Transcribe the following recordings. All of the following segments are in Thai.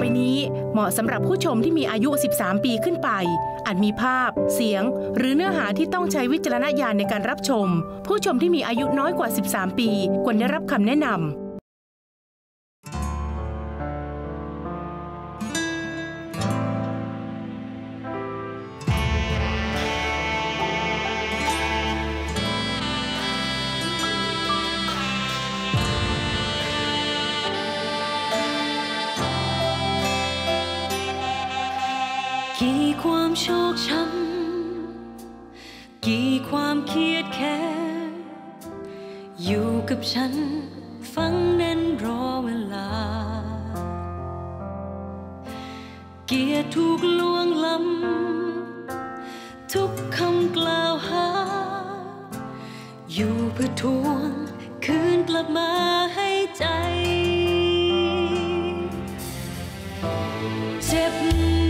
ไปนี้เหมาะสำหรับผู้ชมที่มีอายุ13ปีขึ้นไปอาจมีภาพเสียงหรือเนื้อหาที่ต้องใช้วิจารณญาณในการรับชมผู้ชมที่มีอายุน้อยกว่า13ปีควรได้รับคำแนะนำกี่ความโชคช้ำกี่ความเครียดแค้นอยู่กับฉันฟังแน่นรอเวลาเกียรติถูกลวงล้ำทุกคำกล่าวหาอยู่เพื่อทวงคืนกลับมาให้ใจเจ็บ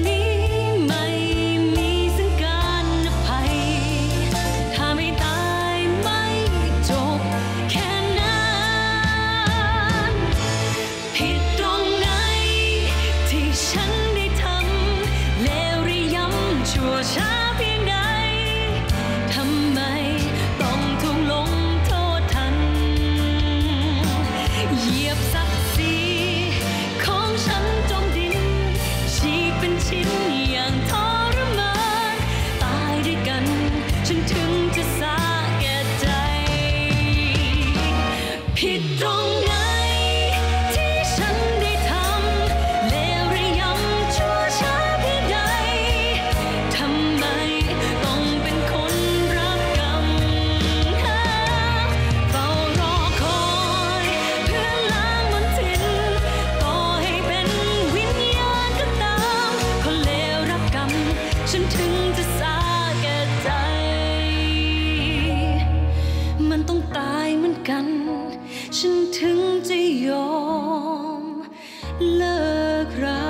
ฉันถึงจะยอมเลิกรา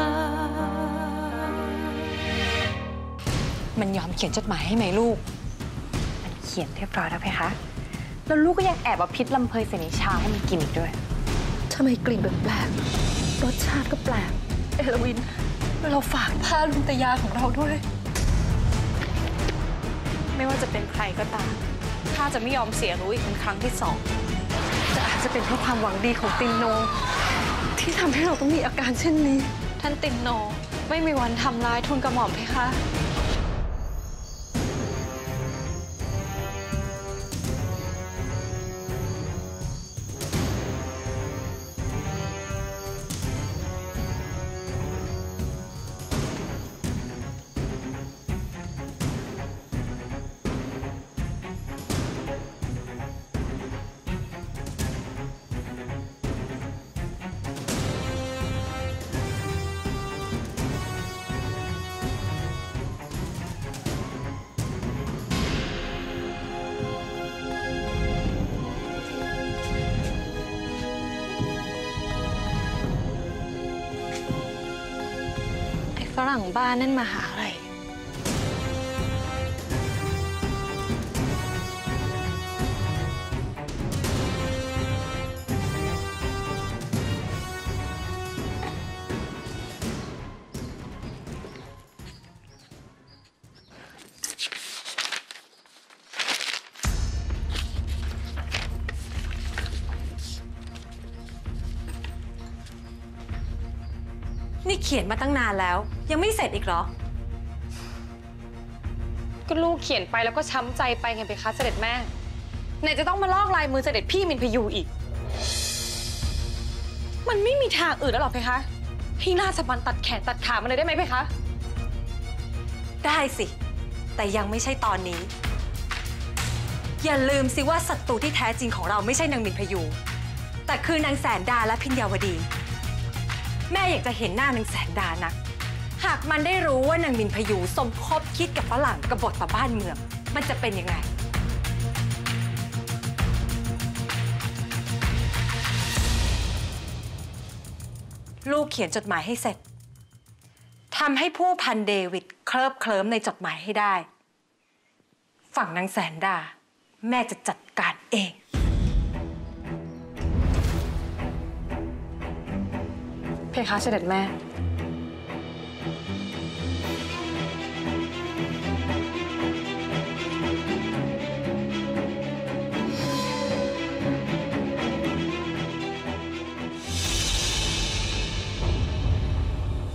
มันยอมเขียนจดหมายให้ไหมลูกมันเขียนเรียบร้อยแล้วเพคะแล้วลูกก็ยังแอบเอาพิษลำเพยใส่ในชาให้มันกินอีกด้วยทำไมกลิ่นแปลกรสชาติก็แปลกเอลวินเราฝากผ้าลุงตยาของเราด้วยไม่ว่าจะเป็นใครก็ตามข้าจะไม่ยอมเสียรู้อีกเป็นครั้งที่2แต่อาจจะเป็นเพราะความหวังดีของตินโนที่ทำให้เราต้องมีอาการเช่นนี้ท่านตินโนไม่มีวันทำร้ายทูลกระหม่อมเพคะฝรั่งบ้านนั่นมาหาอะไรนี่เขียนมาตั้งนานแล้วยังไม่เสร็จอีกเหรอก็ลูกเขียนไปแล้วก็ช้ำใจไปไงเพคะเสด็จแม่ไหนจะต้องมาลอกลายมือเสด็จพี่มินพยูอีกมันไม่มีทางอื่นแล้วหรอเพคะให้ราชบัณฑิตตัดแขนตัดขามันเลยได้ไหมเพคะได้สิแต่ยังไม่ใช่ตอนนี้อย่าลืมสิว่าศัตรูที่แท้จริงของเราไม่ใช่นางมินพยูแต่คือนางแสนดาและพิญญาวดีแม่อยากจะเห็นหน้านางแสนดานักหากมันได้รู้ว่านางมินพยูสมคบคิดกับฝรั่งกบฏต่อบ้านเมืองมันจะเป็นยังไงลูกเขียนจดหมายให้เสร็จทำให้ผู้พันเดวิดเคลิบเคลิ้มในจดหมายให้ได้ฝั่งนางแสนดาแม่จะจัดการเองเพคะเสด็จแม่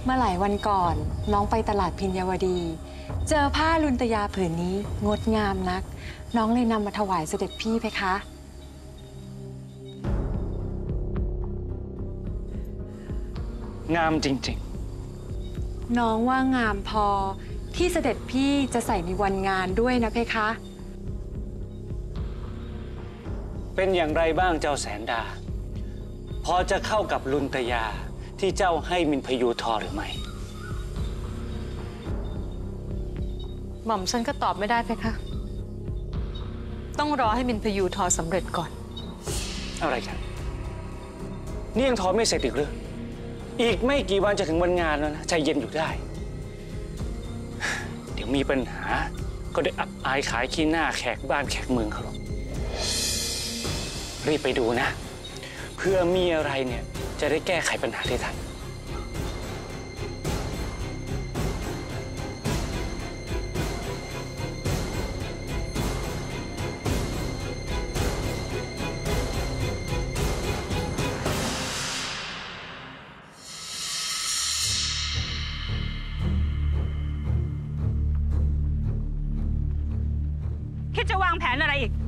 เมื่อหลายวันก่อนน้องไปตลาดพิญญาวดี เจอผ้าลุนตยาผืนนี้งดงามนัก น้องเลยนำมาถวายเสด็จพี่เพคะงามจริงน้องว่างามพอที่เสด็จพี่จะใส่ในวันงานด้วยนะเพคะๆ เป็นอย่างไรบ้างเจ้าแสนดา พอจะเข้ากับลุนตยาที่เจ้าให้มินพยูทอหรือไม่หม่อมฉันก็ตอบไม่ได้เพคะ ต้องรอให้มินพยูทอสำเร็จก่อนอะไรกัน นี่ยังทอไม่เสร็จอีกหรืออีกไม่กี่วันจะถึงวันงานแล้วนะใจเย็นอยู่ได้ เดี๋ยวมีปัญหาก็ได้อับอายขายขี้หน้าแขกบ้านแขกเมืองเขาหรอกรีบไปดูนะเพื่อมีอะไรเนี่ยจะได้แก้ไขปัญหาได้ทันคิดจะวางแผนอะไรอีก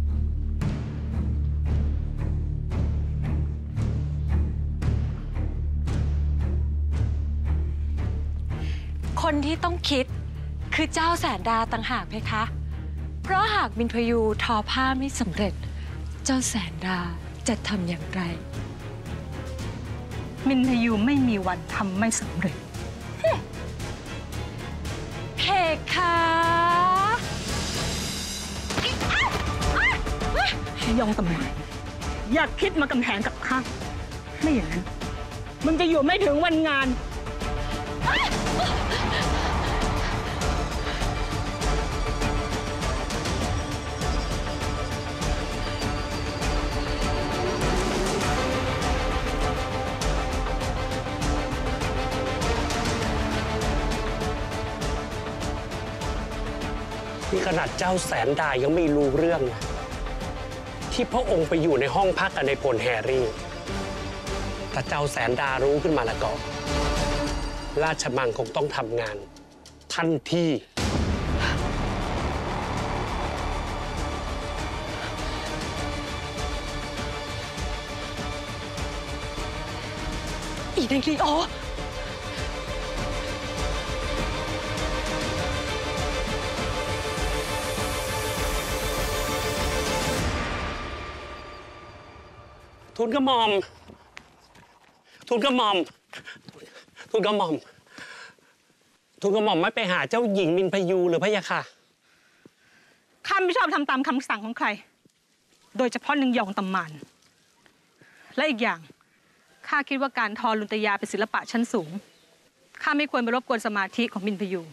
คนที่ต้องคิดคือเจ้าแสนดาต่างหากเพคะ เพราะหากมินพยูทอผ้าไม่สำเร็จ เจ้าแสนดาจะทำอย่างไรมินพยูไม่มีวันทำไม่สำเร็จเพคะยองตำหนิอย่าคิดมากำแพงกับข้าไม่อย่างนั้น มึงจะอยู่ไม่ถึงวันงานนี่ขนาดเจ้าแสนดายังไม่รู้เรื่องนะที่พระองค์ไปอยู่ในห้องพักกับในพลแฮร์รี่ถ้าเจ้าแสนดารู้ขึ้นมาแล้วก็ราชมังคงต้องทำงานทันทีอีเดริโอทูลกระหม่อม ทูลกระหม่อม ทูลกระหม่อม ทูลกระหม่อมไม่ไปหาเจ้าหญิงมินพยูหรือพะยะค่ะข้าไม่ชอบทำตามคำสั่งของใคร โดยเฉพาะนางยองตำมาน และอีกอย่าง ข้าคิดว่าการทอลุนตยาเป็นศิลปะชั้นสูง ข้าไม่ควรไปรบกวนสมาธิของมินพยู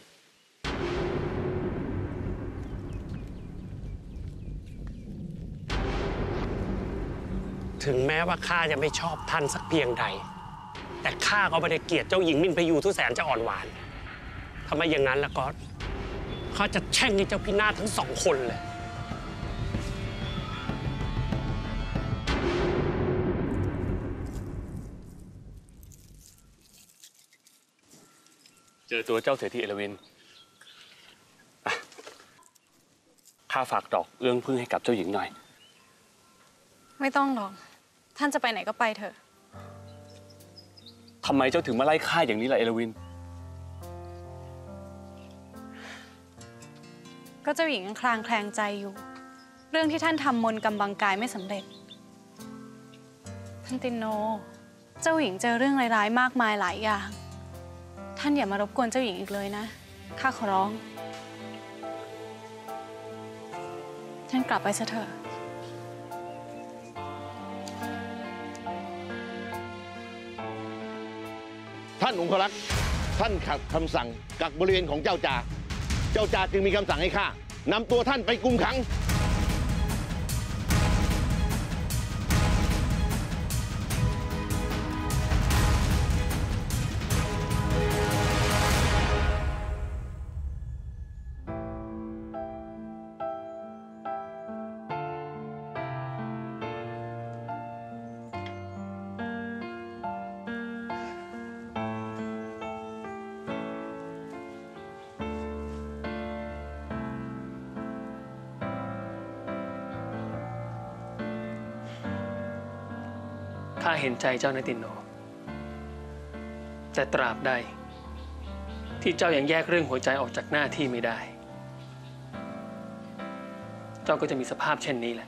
ถึงแม้ว่าข้าจะไม่ชอบท่านสักเพียงใด แต่ข้าก็ไม่ได้เกลียดเจ้าหญิงมินพยูทุแสนจะอ่อนหวานถ้าไม่อย่างนั้นแล้วก็ข้าจะแช่งให้เจ้าพินาศทั้งสองคนเลยเจอตัวเจ้าเศรษฐีเอลวินข้าฝากดอกเอื้องพึ่งให้กับเจ้าหญิงหน่อยไม่ต้องหรอก ท่านจะไปไหนก็ไปเถอะทำไมเจ้าถึงมาไล่ข้าอย่างนี้ล่ะเอลวินก็เจ้าหญิงยังคลางแคลงใจอยู่ เรื่องที่ท่านทำมนต์กำบังกายไม่สำเร็จ ท่านตินโน เจ้าหญิงเจอเรื่องร้ายๆมากมายหลายอย่าง ท่านอย่ามารบกวนเจ้าหญิงอีกเลยนะ ข้าขอร้อง ท่านกลับไปซะเถอะท่านองครักษ์ท่านขัดคำสั่งกักบริเวณของเจ้าจ่าจึงมีคำสั่งให้ข้านำตัวท่านไปกุมขังข้าเห็นใจเจ้านะตินโนแต่ตราบใดที่เจ้ายังแยกเรื่องหัวใจออกจากหน้าที่ไม่ได้เจ้าก็จะมีสภาพเช่นนี้แหละ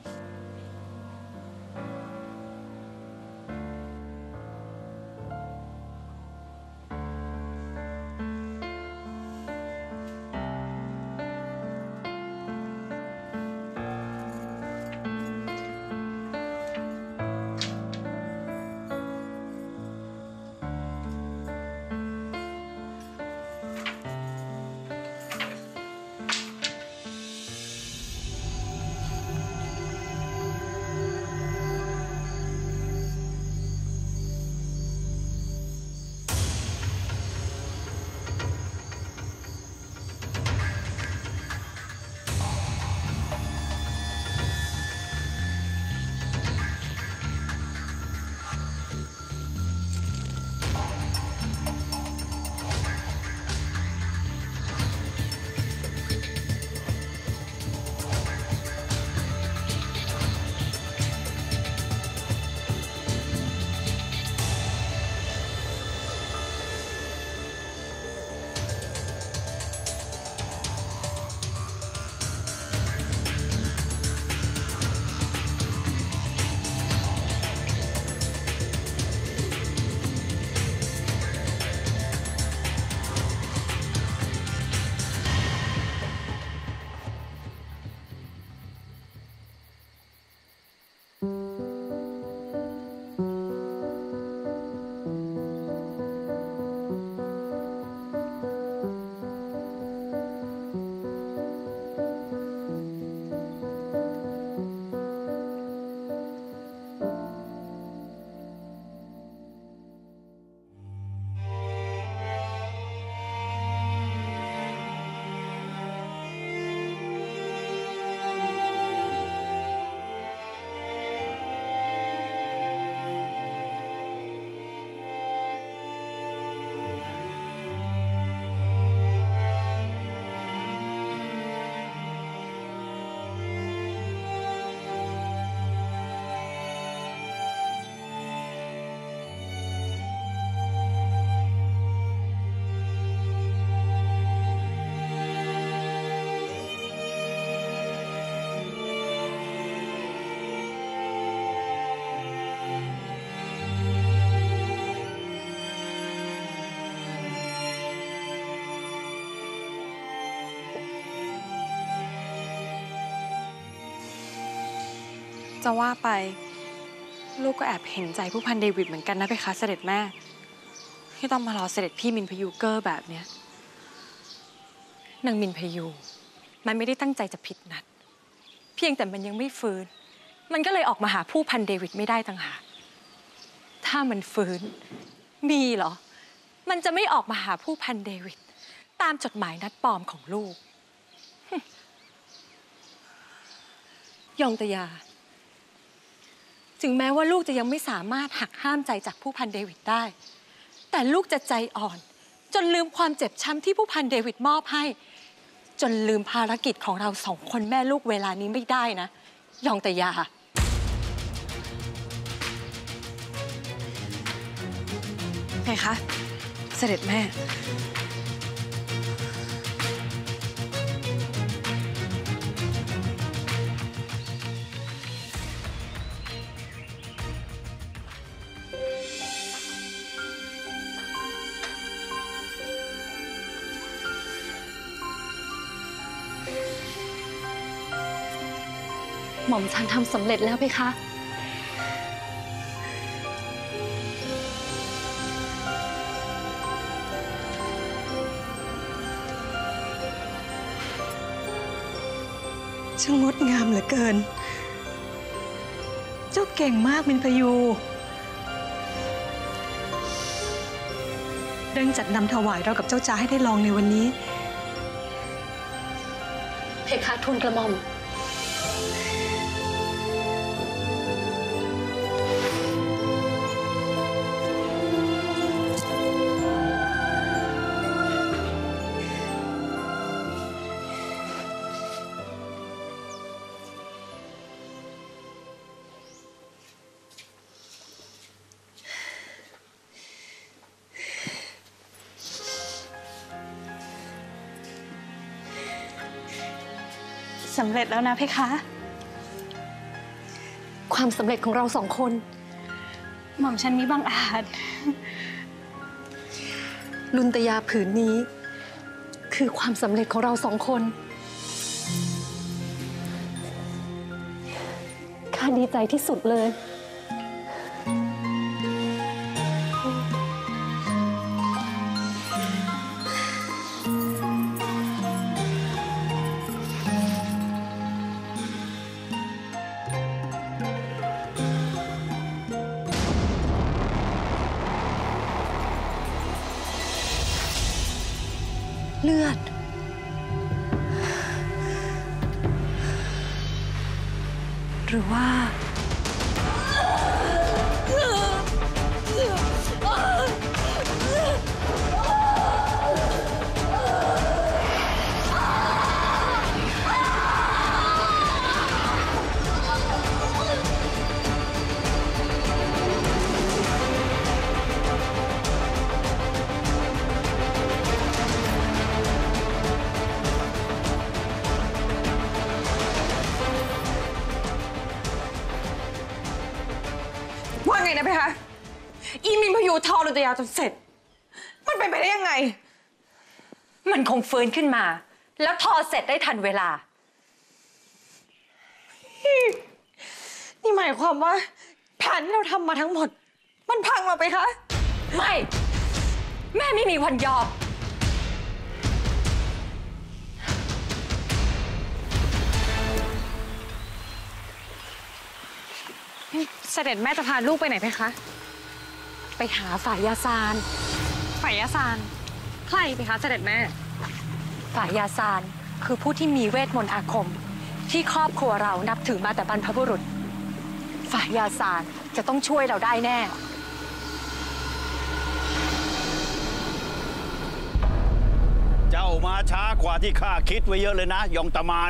จะว่าไปลูกก็แอบเห็นใจผู้พันเดวิดเหมือนกันนะเพคะเสด็จแม่ที่ต้องมารอเสด็จพี่มินพยูเกอร์แบบเนี้ยนางมินพยูมันไม่ได้ตั้งใจจะผิดนัดเพียงแต่มันยังไม่ฟื้นมันก็เลยออกมาหาผู้พันเดวิดไม่ได้ต่างหากถ้ามันฟื้นมีเหรอมันจะไม่ออกมาหาผู้พันเดวิดตามจดหมายนัดปลอมของลูกยองตยาถึงแม้ว่าลูกจะยังไม่สามารถหักห้ามใจจากผู้พันเดวิดได้แต่ลูกจะใจอ่อนจนลืมความเจ็บช้ำที่ผู้พันเดวิดมอบให้จนลืมภารกิจของเรา2 คนแม่ลูกเวลานี้ไม่ได้นะยองตยาไงคะเสด็จแม่หม่อมฉันทำสำเร็จแล้วเพคะช่างงดงามเหลือเกินเจ้าเก่งมากมินพยูเรื่องจัดนำถวายเรากับเจ้าจ๋าให้ได้ลองในวันนี้เพคะทูลกระหม่อมสำเร็จแล้วนะเพคะความสำเร็จของเรา2 คนหม่อมฉันมิบังอาจลุนตยาผืนนี้ คือความสำเร็จของเรา2 คนข้าดีใจที่สุดเลยเลือดหรือว่าว่าไงนะเพคะ อีมินพยูทอลุนตยาจนเสร็จ มันเป็นไปได้ยังไง มันคงฟื้นขึ้นมา แล้วทอเสร็จได้ทันเวลา นี่หมายความว่าแผนที่เราทำมาทั้งหมด มันพังแล้วเพคะ ไม่ แม่ไม่มีวันยอมเสด็จแม่จะพาลูกไปไหนเพคะไปหาฝ่ายยาซานฝ่ายยาซานใครเพคะเสด็จแม่ฝ่ายยาซานคือผู้ที่มีเวทมนต์อาคม ที่ครอบครัวเรานับถือมาแต่บรรพบุรุษ ฝ่ายยาซานจะต้องช่วยเราได้แน่เจ้ามาช้ากว่าที่ข้าคิดไว้เยอะเลยนะยองตะมาน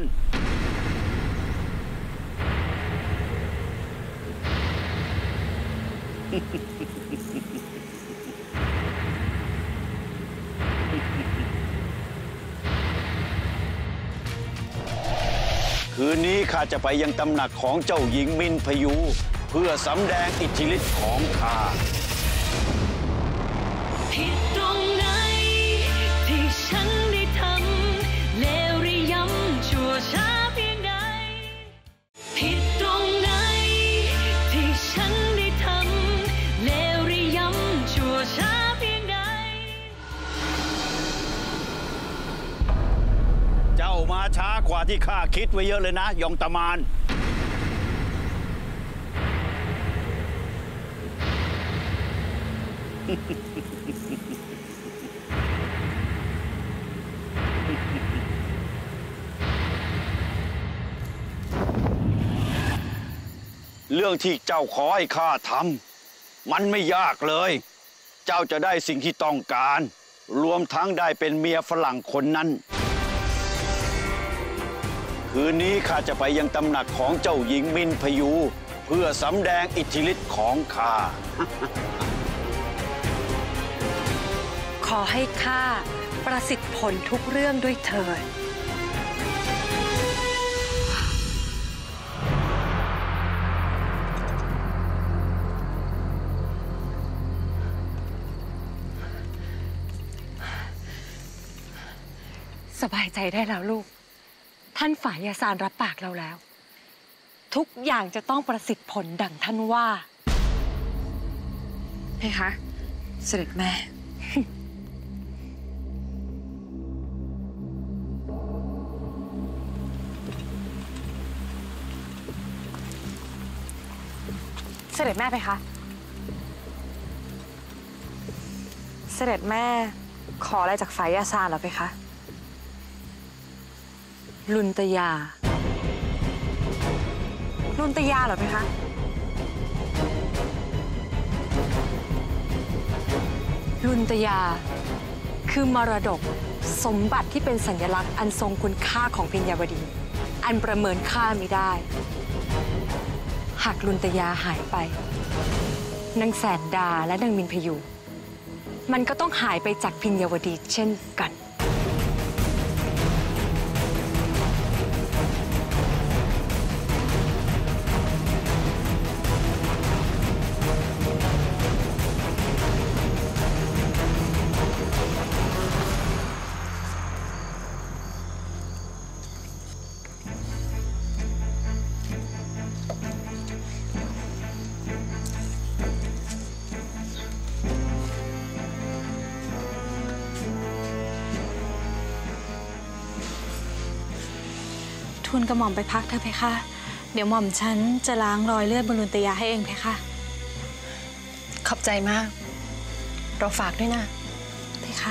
คืนนี้ข้าจะไปยังตำหนักของเจ้าหญิงมินพยูเพื่อสำแดงอิทธิฤทธิ์ของข้าผิดตรงไหนที่ฉันได้ทำเลวหรือย้ำชั่วช้าเพียงใดผิดตรงไหนที่ฉันได้ทำเลวหรือย้ำชั่วช้าเพียงใดเจ้ามาช้ากว่าที่ข้าคิดไว้เยอะเลยนะยองตะมาน เรื่องที่เจ้าขอให้ข้าทำมันไม่ยากเลย เจ้าจะได้สิ่งที่ต้องการ รวมทั้งได้เป็นเมียฝรั่งคนนั้น คืนนี้ข้าจะไปยังตำหนักของเจ้าหญิงมินพยูเพื่อสำแดงอิทธิฤทธิ์ของข้าขอให้ข้าประสิทธิ์ผลทุกเรื่องด้วยเถิด สบายใจได้แล้วลูก ท่านฝ่ายยาซานรับปากเราแล้ว ทุกอย่างจะต้องประสิทธิ์ผลดังท่านว่าเพคะ เสด็จแม่ เสด็จแม่เพคะ เสด็จแม่ขออะไรจากฝ่ายยาซานเหรอเพคะ ลุนตยา ลุนตยาเหรอเพคะ ลุนตยาคือมรดกสมบัติที่เป็นสัญลักษณ์อันทรงคุณค่าของพิญญาวดี อันประเมินค่าไม่ได้ หากลุนตยาหายไปนางแสนดาและนางมินพยูมันก็ต้องหายไปจากพิญญาวดีเช่นกันทูลกระหม่อมไปพักเถอะเพคะเดี๋ยวหม่อมฉันจะล้างรอยเลือดบนลุนตยาให้เองเพคะขอบใจมากเราฝากด้วยนะเพคะ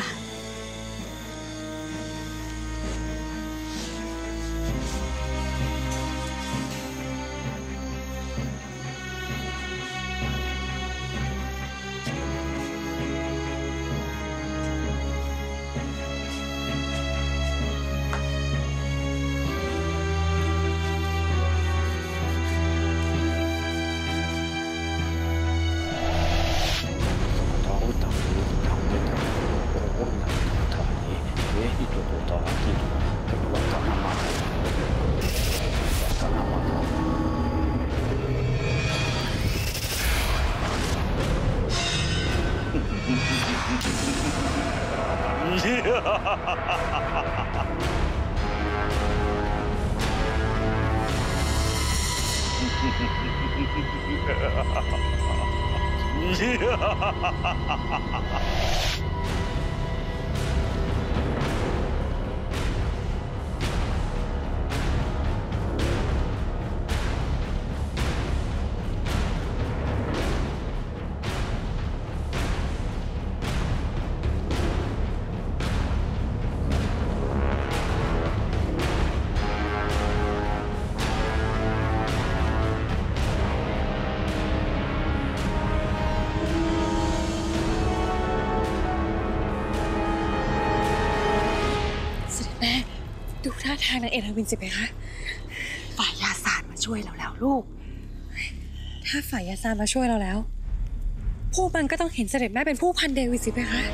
ดูท่าทางนางเอราวินสิเพคะฝ่ายยาซานมาช่วยเราแล้วลูกถ้าฝ่ายยาซานมาช่วยเราแล้วพวกมันก็ต้องเห็นเสด็จแม่เป็นผู้พันเดวิดสิเพคะ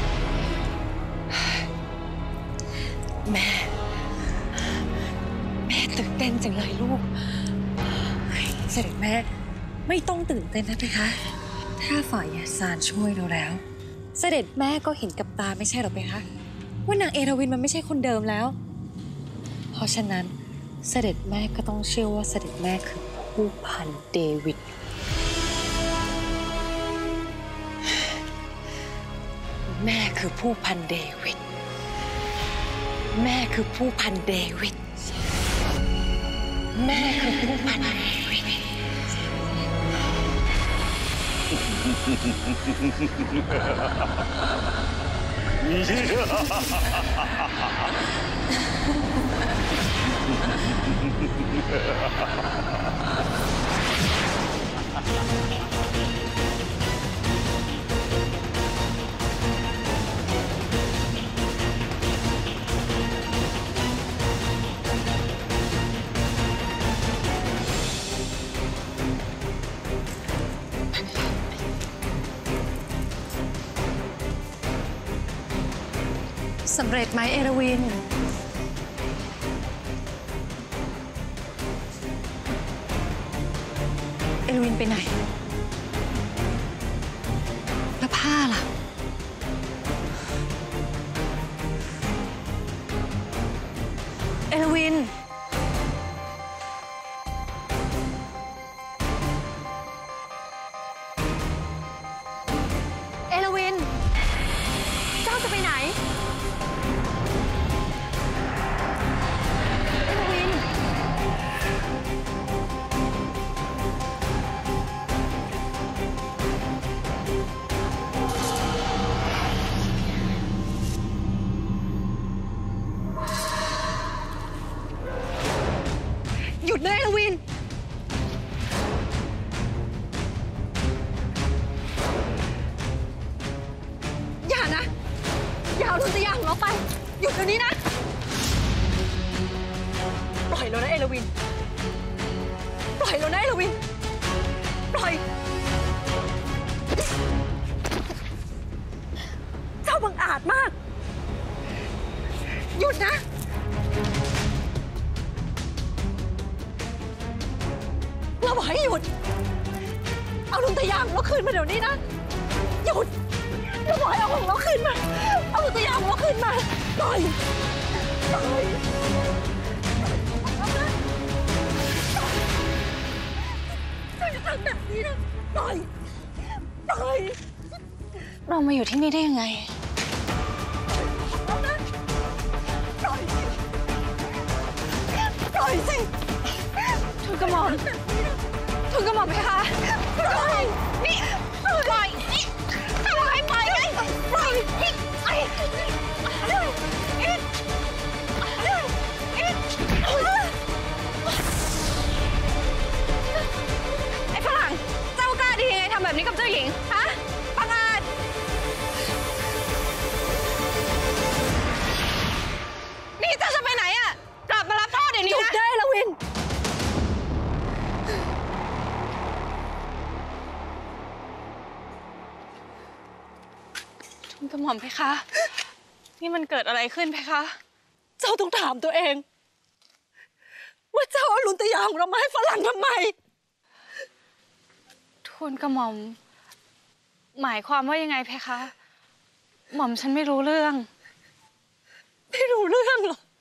แม่ตื่นเต้นจังเลยลูกเสด็จแม่ไม่ต้องตื่นเต้นนะเพคะถ้าฝ่ายยาซานช่วยเราแล้วเสด็จแม่ก็เห็นกับตาไม่ใช่หรอเพคะว่านางเอราวินมันไม่ใช่คนเดิมแล้วเพราะฉะนั้นเสด็จแม่ก็ต้องเชื่อว่าเสด็จแม่คือผู้พันเดวิดแม่คือผู้พันเดวิดแม่คือผู้พันเดวิดแม่คือผู้พันเดวิดสำเร็จไหมเอราวินไปไหนแล้วผ้าล่ะเอราวินเจ้าจะไปไหนหยุดนะเอราวินอย่านะอย่าเอาลุนตยาของเราไปหยุดเดี๋ยวนี้นะปล่อยเรานะเอราวินปล่อยเรานะเอราวินปล่อยเจ้าบังอาจมากหยุดนะเราบอกให้หยุดเอาลุนตยาของเราคืนมาเดี๋ยวนี้นะหยุดเราบอกให้เอาของเราคืนมาเอาลุนตยาของเราคืนมาปล่อยเจ้าจะทำแบบนี้นะปล่อยเรามาอยู่ที่นี่ได้ยังไงปล่อยอยสิทุนกระหม่อมไหมคะปล่อยนี่ปล่อยนี่ปล่อยนี่ปล่อยนี่ไอ้ฝรั่งเจ้ากล้าดียังไงทำแบบนี้กับเจ้าหญิงฮะปังอาจนี่เจ้าจะไปไหนอะกลับมารับพ่อเดี๋ยวนี้นะหยุดได้ละวินทุนกระหม่อมเพคะนี่มันเกิดอะไรขึ้นเพคะเจ้าต้องถามตัวเองว่าเจ้าเอาลุนตยาของเรามาให้ฝรั่งทำไมทุนกระหม่อมหมายความว่ายังไงเพคะหม่อมฉันไม่รู้เรื่องหรอ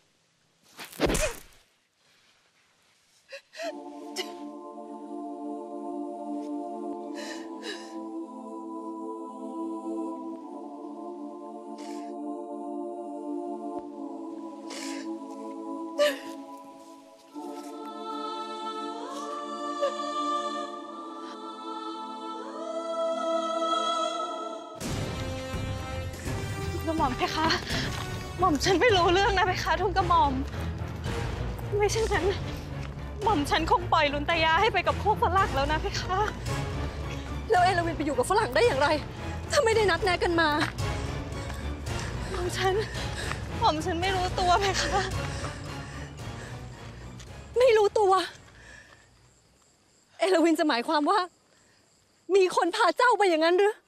ทุนกระหม่อมเพคะหม่อมฉันไม่รู้เรื่องนะเพคะทุนกระหม่อมไม่ใช่นั้นหม่อมฉันคงปล่อยลุนตยาให้ไปกับพวกฝรั่งแล้วนะเพคะแล้วเอลวินไปอยู่กับฝรั่งได้อย่างไรถ้าไม่ได้นัดแนะกันมาหม่อมฉันไม่รู้ตัวเพคะไม่รู้ตัวเอลวินจะหมายความว่ามีคนพาเจ้าไปอย่างนั้นหรือ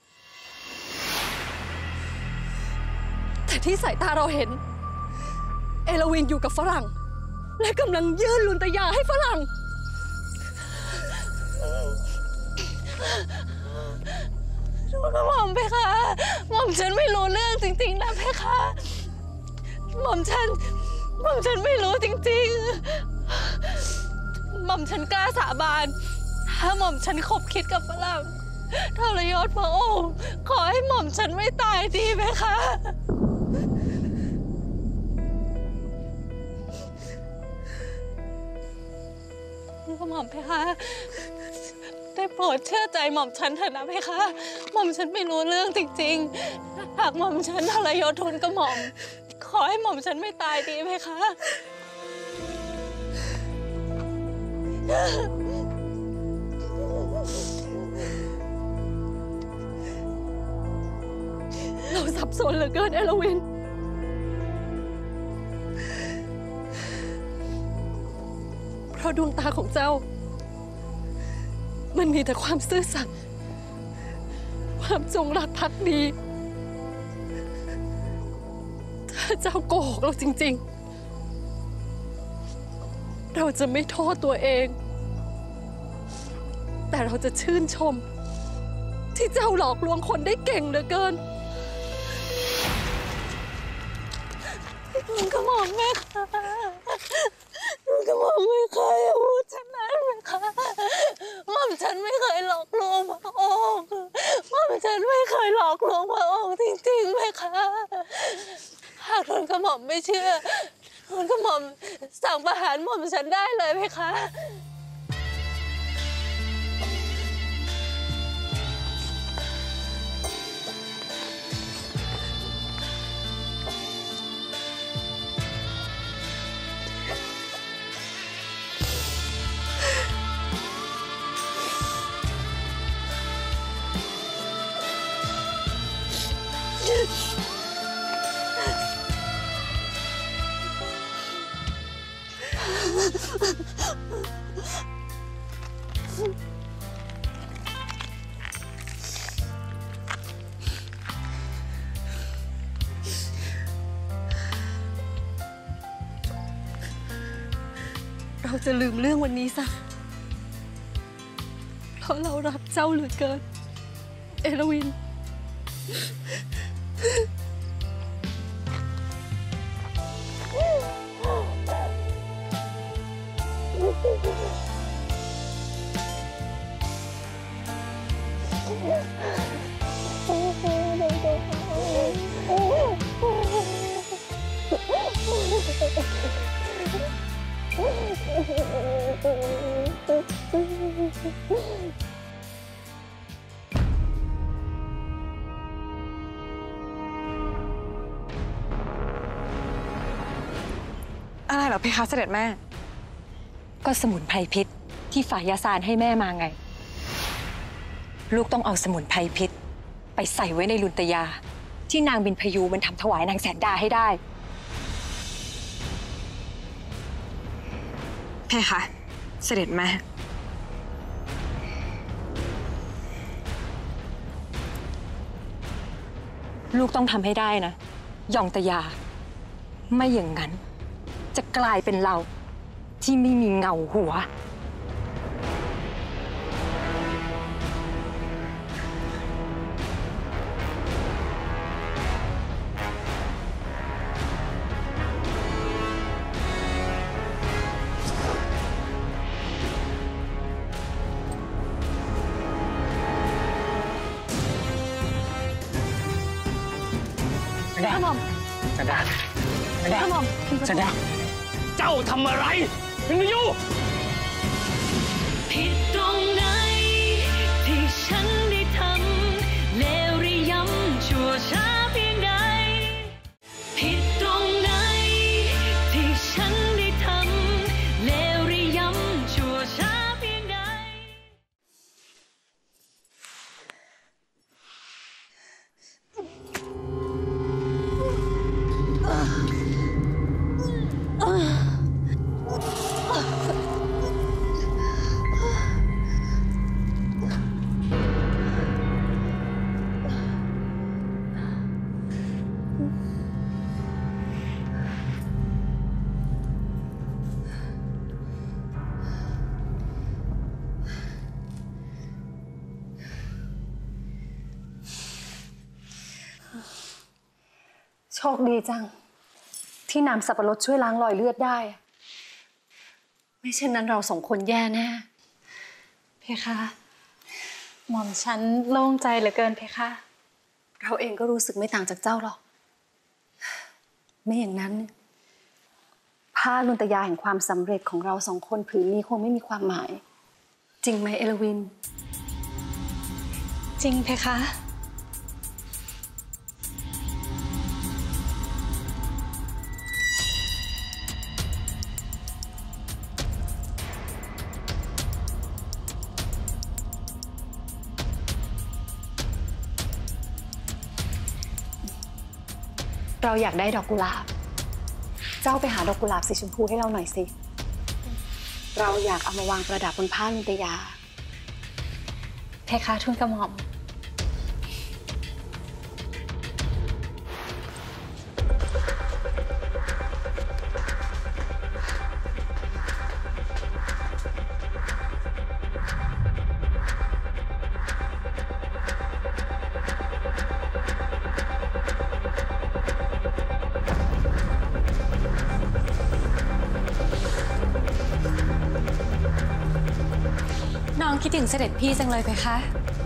แต่ที่สายตาเราเห็นเอลวินอยู่กับฝรั่งและกำลังยื่นลุนตยาให้ฝรั่งทุนกระหม่อมเพคะหม่อมฉันไม่รู้เรื่องจริงๆนะเพคะหม่อมฉันไม่รู้จริงๆหม่อมฉันกล้าสาบานถ้าหม่อมฉันคบคิดกับฝรั่งทรยศพระองค์ขอให้หม่อมฉันไม่ตายดีเพคะหม่อมเพคะได้โปรดเชื่อใจหม่อมฉันเถอะนะเพคะหม่อมฉันไม่รู้เรื่องจริงๆหากหม่อมฉันทรยศทุนกระหม่อมขอให้หม่อมฉันไม่ตายดีเพคะเราสับสนเหลือเกินเอลวินเพราะดวงตาของเจ้ามันมีแต่ความซื่อสัตย์ความจงรักภักดีถ้าเจ้าโกหกเราจริงๆเราจะไม่โทษตัวเองแต่เราจะชื่นชมที่เจ้าหลอกลวงคนได้เก่งเหลือเกินลุงกระหม่อมแม่ค่ะลุงกระหม่อมไม่เคยพูดเช่นนั้นแม่ค่ะหม่อมฉันไม่เคยหลอกลวงพระองค์หม่อมฉันไม่เคยหลอกลวงพระองค์จริงๆแม่ค่ะหากลุงกระหม่อมไม่เชื่อลุงกระหม่อมสั่งประหารหม่อมฉันได้เลยแม่ค่ะเราจะลืมเรื่องวันนี้ซะเพราะเรารักเจ้าเหลือเกินเอลวินอะไรเหรอเพคะเสด็จแม่ก็สมุนไพรพิษที่ฝ่ายยาซานให้แม่มาไงลูกต้องเอาสมุนไพรพิษไปใส่ไว้ในลุนตยาที่นางบินพยูมันทำถวายนางแสนดาให้ได้เพคะเสด็จแม่ลูกต้องทำให้ได้นะยองตยาไม่อย่างนั้นจะกลายเป็นเราที่ไม่มีเงาหัวสันดาสันดาสันดาเจ้าทำอะไรมินพยูผิดตรงไหนที่ฉันได้ทำเลวหรือย้ำชั่วช้าเพียงใดผิดตรงไหนที่ฉันได้ทำเลวหรือย้ำชั่วช้าเพียงใดโชคดีจังที่น้ำสับปะรดช่วยล้างรอยเลือดได้ไม่เช่นนั้นเราสองคนแย่แน่เพคะหม่อมฉันโล่งใจเหลือเกินเพคะเราเองก็รู้สึกไม่ต่างจากเจ้าหรอกไม่อย่างนั้นผ้าลุนตยาแห่งความสำเร็จของเราสองคนผืนนี้คงไม่มีความหมายจริงไหมเอลวินจริงเพคะเราอยากได้ดอกกุหลาบเจ้าไปหาดอกกุหลาบสีชมพูให้เราหน่อยสิเราอยากเอามาวางประดับบนผ้าลุนตยาเพคะทูลกระหม่อมน้องคิดถึงเสด็จพี่จังเลยเพคะ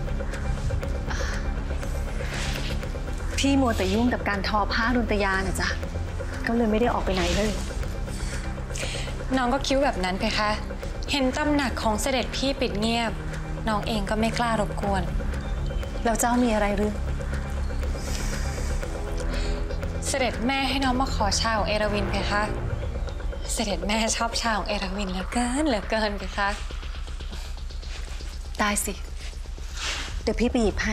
พี่มัวแต่ยุ่งกับการทอผ้าลุนตยานะจ๊ะก็เลยไม่ได้ออกไปไหนเลยน้องก็คิดแบบนั้นเพคะเห็นตำหนักของเสด็จพี่ปิดเงียบน้องเองก็ไม่กล้ารบกวนแล้วเจ้ามีอะไรหรือเสด็จแม่ให้น้องมาขอชาของเอราวินเพคะเสด็จแม่ชอบชาของเอราวินเหลือเกินเพคะได้สิเดี๋ยวพี่ไปหยิบให้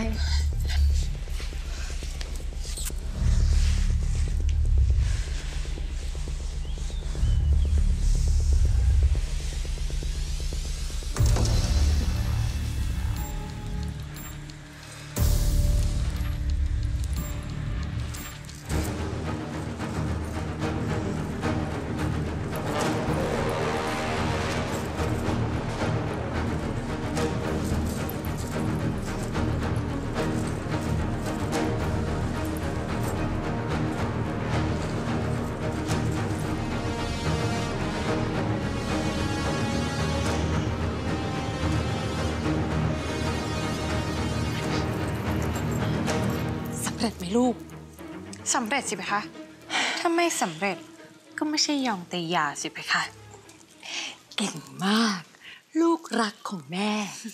เร็จไหมลูกสำเร็จสิเพคะถ้าไม่สำเร็จก็ไม่ใช่ยองเตยาสิเพคะเก่งมากลูกรักของแม่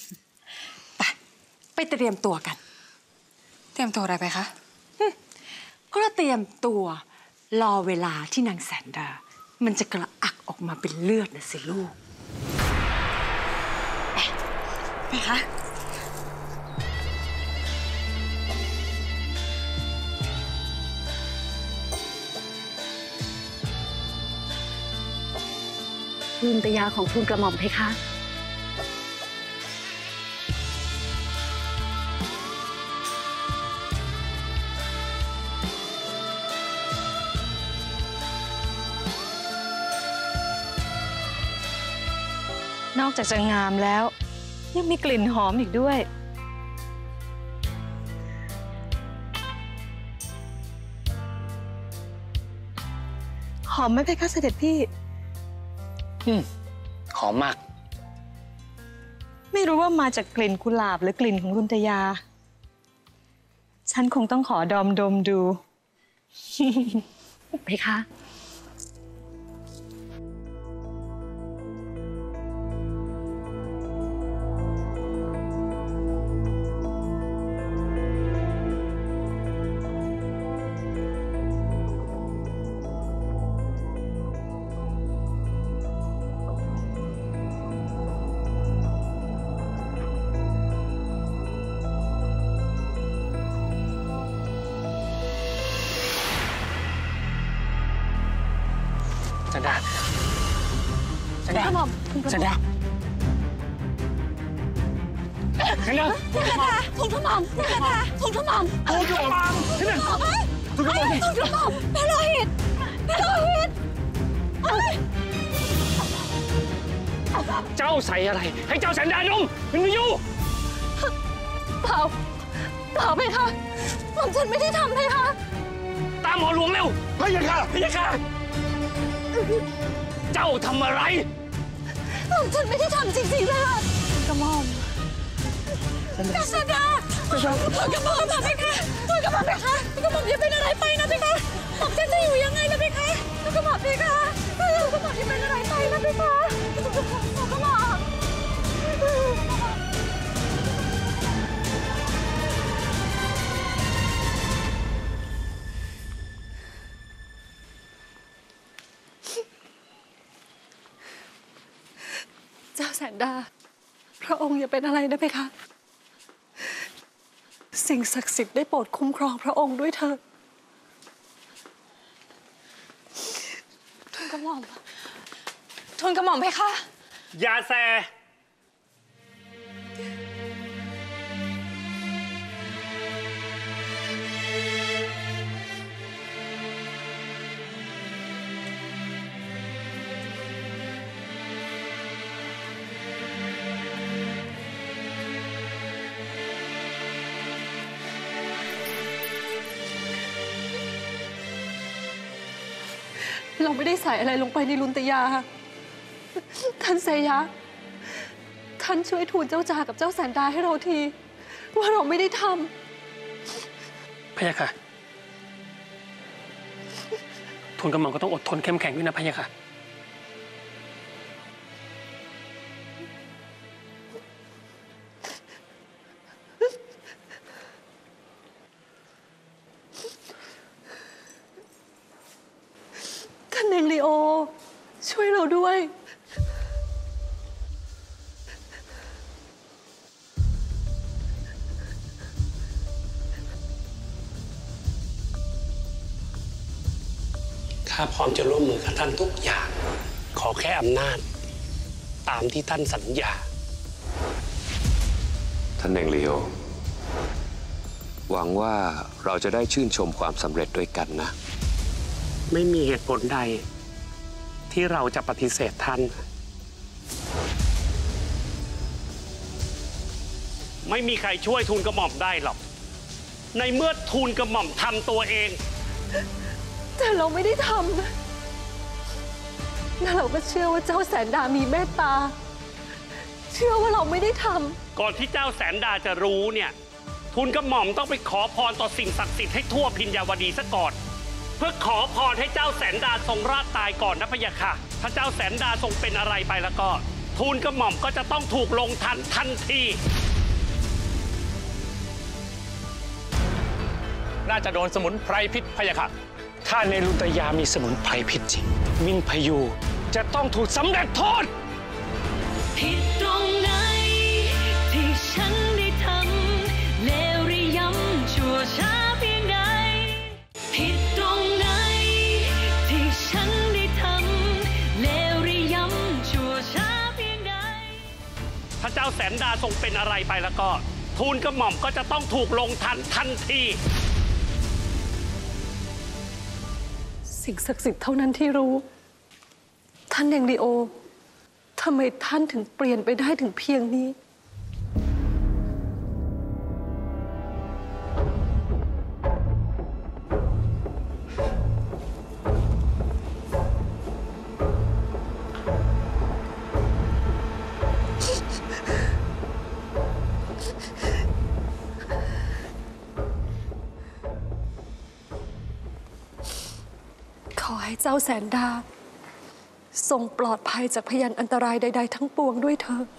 ไปเตรียมตัวกันเตรียมตัวอะไรไปคะก็เตรียมตัวรอเวลาที่นางแสนดา มันจะกระอักออกมาเป็นเลือดนะสิลูกไปคะลุนตยาของทูลกระหม่อมเพคะนอกจากจะงามแล้ว ยังมีกลิ่นหอมอีกด้วย หอมไหมเพคะเสด็จพี่หอมมากไม่รู้ว่ามาจากกลิ่นกุหลาบหรือกลิ่นของรุนตยา ฉันคงต้องขอดมดูเพคะแสนดาแสนดากระหม่อมแสนดาแสนดาทูลกระหม่อมทูลกระหม่อมทูลกระหม่อมที่นั่นทูลกระหม่อมทูลกระหม่อมพระโลหิตพระโลหิตเจ้าใส่อะไรให้เจ้าแสนดาดมเป็นวิญญูเปล่าเพคะหม่อมฉันไม่ได้ทำเพคะตามหมอหลวงเร็วพะยะค่ะพะยะค่ะเจ้าทำอะไรหม่อมฉันไม่ได้ทำจริงๆเลยค่ะกระหม่อมแสนดาทูลกระหม่อมเพคะทูลกระหม่อมเพคะทูลกระหม่อมอย่าเป็นอะไรไปนะเพคะหม่อมฉันจะอยู่ยังไงนะเพคะทูลกระหม่อมเพคะทูลกระหม่อมอย่าเป็นอะไรไปนะเพคะทูลกระหม่อม เจ้าแสนดาพระองค์อย่าเป็นอะไรนะเพคะสิ่งศักดิ์สิทธิ์ได้โปรดคุ้มครองพระองค์ด้วยเถิดทูลกระหม่อมเพคะอย่าแซเราไม่ได้ใส่อะไรลงไปในลุนตยาท่านเซยะท่านช่วยทูลเจ้าจากับเจ้าแสนดาให้เราทีว่าเราไม่ได้ทำพะยะค่ะทูลกระหม่อมก็ต้องอดทนเข้มแข็งด้วยนะพะยะค่ะท่านเองลีโอช่วยเราด้วยข้าพร้อมจะร่วมมือกับท่านทุกอย่าง ขอแค่อำนาจตามที่ท่านสัญญาท่านเองลีโอหวังว่าเราจะได้ชื่นชมความสำเร็จด้วยกันนะไม่มีเหตุผลใดที่เราจะปฏิเสธท่าน ไม่มีใครช่วยทูลกระหม่อมได้หรอก ในเมื่อทูลกระหม่อมทำตัวเองแต่เราไม่ได้ทำและเราก็เชื่อว่าเจ้าแสนดามีเมตตาเชื่อว่าเราไม่ได้ทำก่อนที่เจ้าแสนดาจะรู้เนี่ยทูลกระหม่อมต้องไปขอพรต่อสิ่งศักดิ์สิทธิ์ให้ทั่วพิญญาวดีซะก่อนเพื่อขอพรให้เจ้าแสนดาทรงราชตายก่อนนะพะยะค่ะถ้าเจ้าแสนดาทรงเป็นอะไรไปแล้วก็ทูลกระหม่อมก็จะต้องถูกลงทันทีน่าจะโดนสมุนไพรพิษพะยะค่ะถ้าในลุนตยามีสมุนไพรพิษจริงมินพยูจะต้องถูกสำเร็จโทษผิดตรงไหนที่ฉันได้ทำเลวหรือย้ำชั่วช้าเพียงใดผิดตรงไหนที่ฉันได้ทำเลวหรือย้ำชั่วช้าเพียงใดถ้าเจ้าแสนดาทรงเป็นอะไรไปแล้วก็ทูลกระหม่อมก็จะต้องถูกลงทันทีสิ่งศักดิ์สิทธิ์เท่านั้นที่รู้ท่านแดงลีโอทำไมท่านถึงเปลี่ยนไปได้ถึงเพียงนี้ขอให้เจ้าแสนดาทรงปลอดภัยจากพยานอันตรายใดๆทั้งปวงด้วยเถิด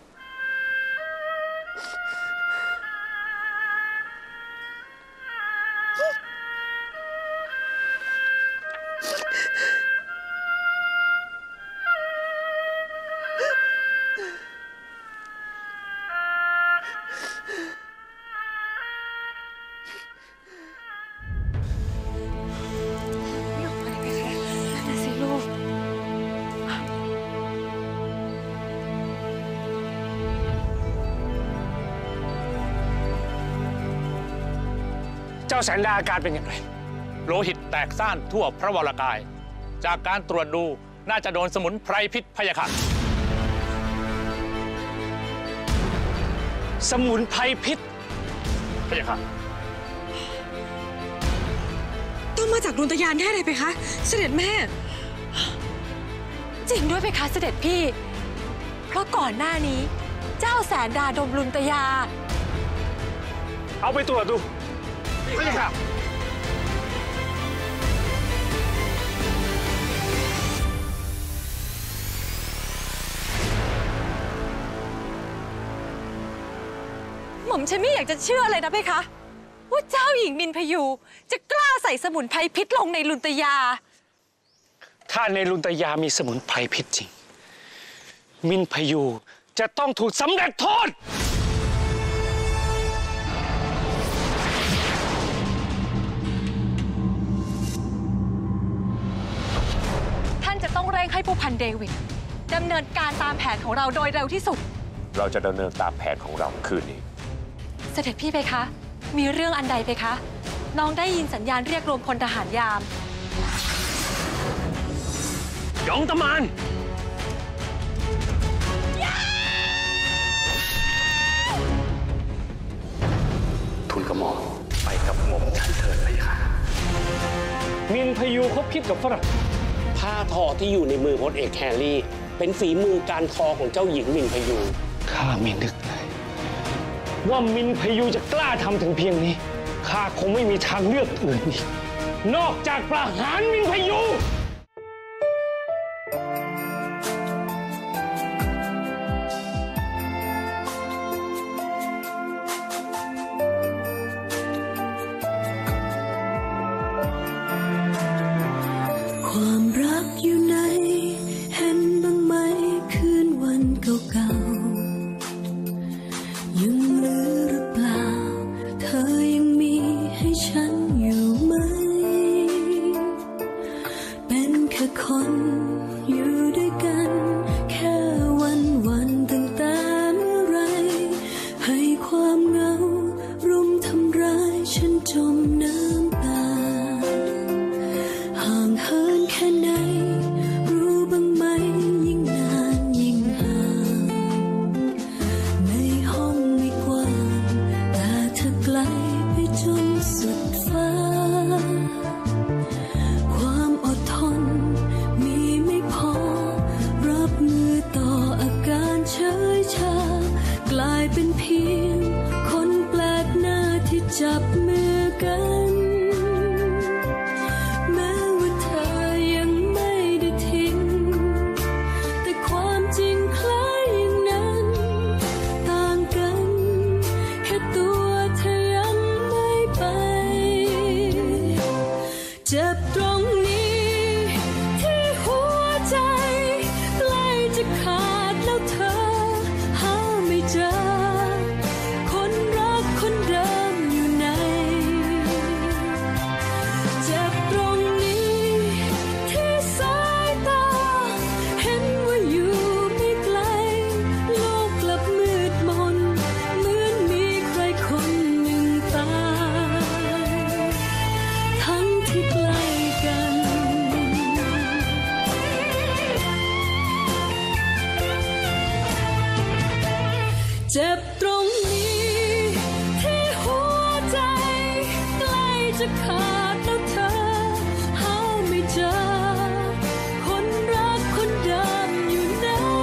เจ้าแสนดาอาการเป็นอย่างไรโลหิตแตกซ่านทั่วพระวรกายจากการตรวจดูน่าจะโดนสมุนไพรพิษพะยะค่ะสมุนไพรพิษพะยะค่ะต้องมาจากลุนตยาแน่เลยเพคะเสด็จแม่จริงด้วยเพคะเสด็จพี่เพราะก่อนหน้านี้เจ้าแสนดาดมลุนตยาเอาไปตรวจดูพะยะค่ะหม่อมฉันไม่อยากจะเชื่อเลยนะเพคะว่าเจ้าหญิงมินพยูจะกล้าใส่สมุนไพรพิษลงในลุนตยาถ้าในลุนตยามีสมุนไพรพิษจริงมินพยูจะต้องถูกสำเร็จโทษท่านจะต้องเร่งให้ผู้พันเดวิดดำเนินการตามแผนของเราโดยเร็วที่สุดเราจะดำเนินตามแผนของเราคืนนี้เสด็จพี่เพคะมีเรื่องอันใดเพคะน้องได้ยินสัญญาณเรียกรวมพลทหารยามยองตะมานทูลกระหม่อมไปกับหม่อมฉันเถิดพะยะค่ะมินพยูเขาพิษกับฝรั่งผ้าทอที่อยู่ในมือพลเอกแฮร์รี่เป็นฝีมือการทอของเจ้าหญิงมินพยูข้าไม่นึกเลยว่ามินพยูจะกล้าทำถึงเพียงนี้ข้าคงไม่มีทางเลือกอื่นอีกนอกจากประหารมินพยูความรักอยู่ไหนเห็นบ้างไหมคืนวันเก่าๆยังเหลือหรือเปล่าเธอยังมีให้ฉันอยู่ไหมเป็นแค่คนอยู่ด้วยกันแค่วันตั้งแต่เมื่อไรให้ความเหงารุมทำร้ายฉันจมน้ำตาห่างเหินแค่ไหนรู้บ้างไหมยิ่งนานยิ่งห่างในห้องไม่กว้างแต่เธอไกลไปจนสุดฟ้าความอดทนมีไม่พอรับมือต่ออาการเฉยชากลายเป็นเพียงคนแปลกหน้าที่จับมือกันขาดแล้วเธอหาไม่เจอคนรักคนเดิมอยู่ไหน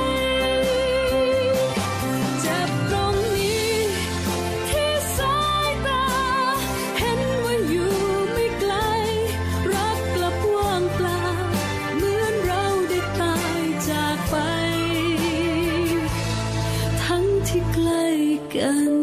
เจ็บตรงนี้ที่สายตาเห็นว่าอยู่ไม่ไกลรักกลับว่างเปล่าเหมือนเราได้ตายจากไปทั้งที่ใกล้กัน